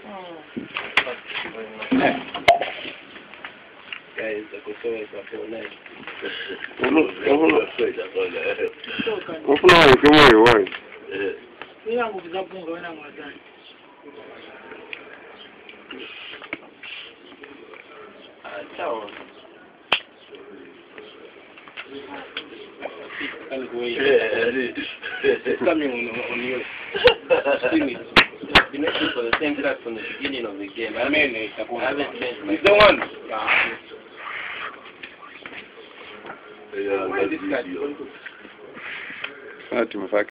Guys, I could show us a whole night. Ufuna ukimwe wai. Ina nguzapunga wena ngwazani. Ciao. Coming on you. Been waiting for the same card from the beginning of the game. I haven't changed my. It's the one. This card.